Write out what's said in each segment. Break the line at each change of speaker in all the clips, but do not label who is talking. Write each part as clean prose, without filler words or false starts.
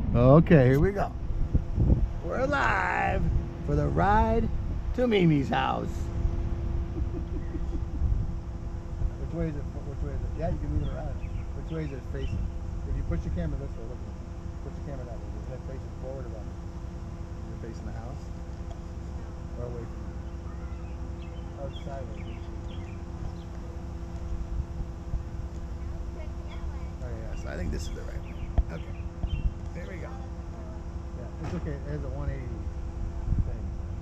Okay, here we go. We're alive for the ride to Mimi's house. Which way is it? Which way is it? Yeah, you can move it around. Which way is it facing? If you push your camera this way, look. Push the camera that way. Is it facing forward or back? Is it facing the house? Or away from you? Oh, it's sideways. Oh yeah, so I think this is the right way. Okay. There we go. Yeah, it's okay. There's a 180 thing.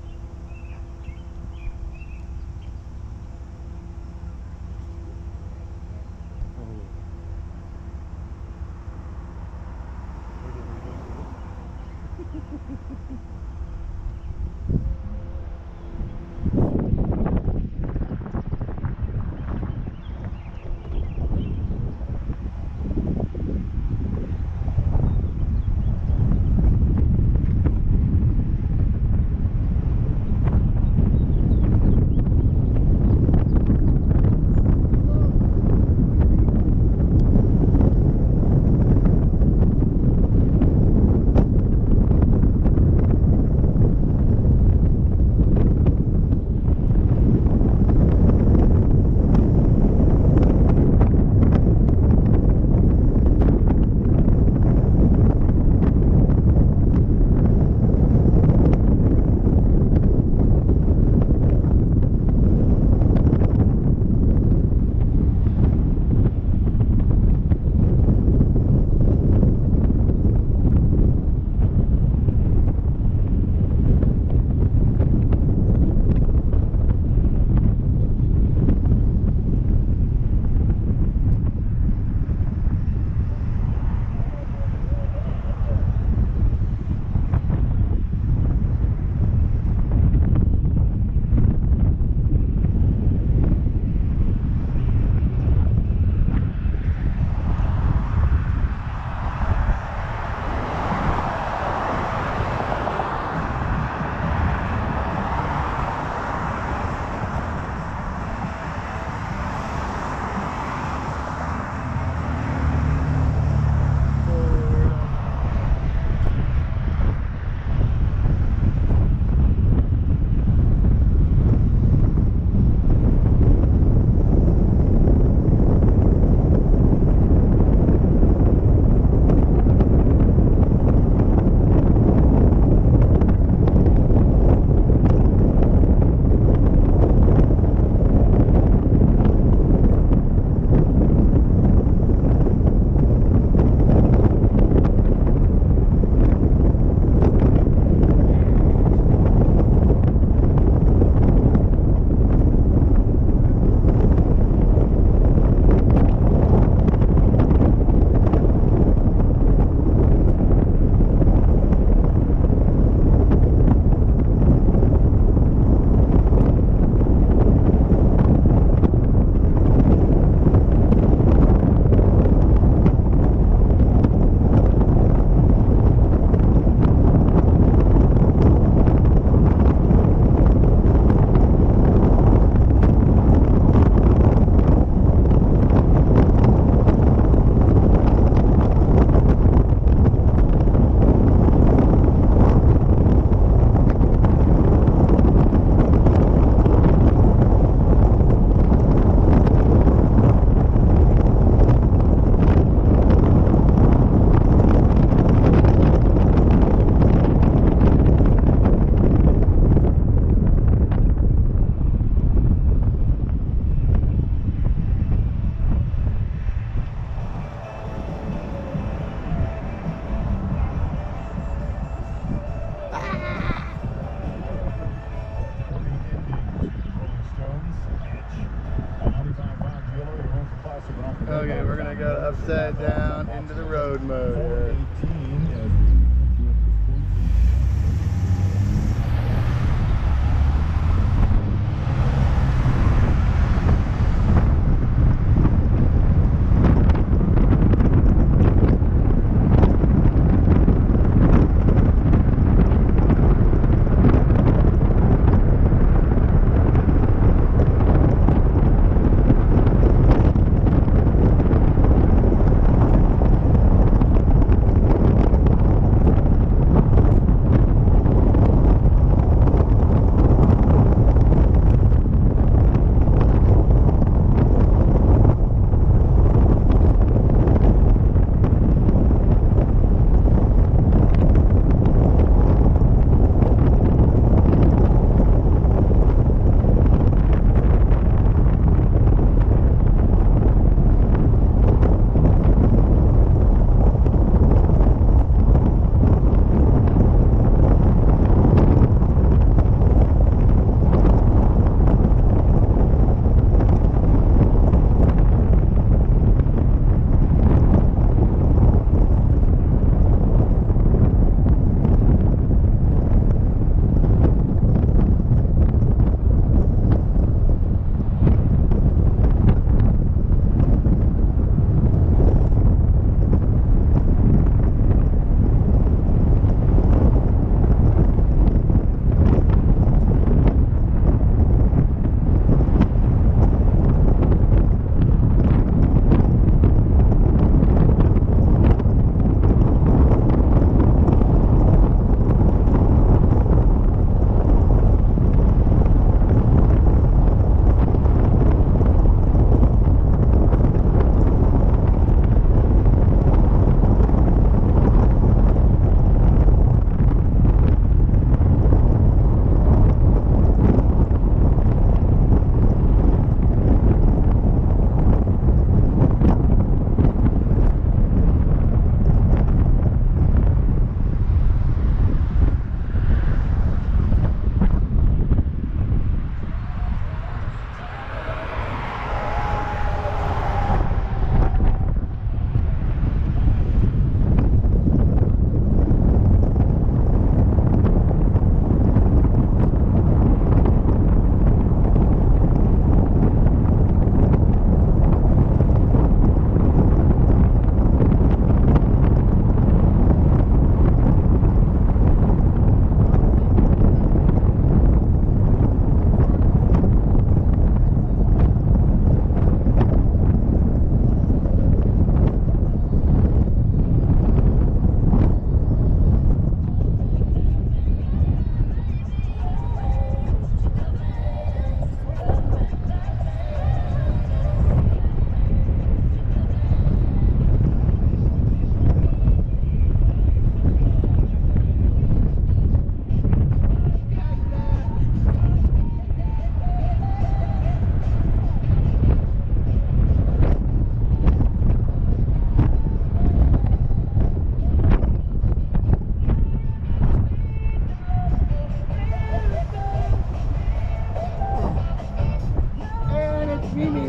Okay, we're gonna go upside down into the road mode.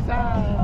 side.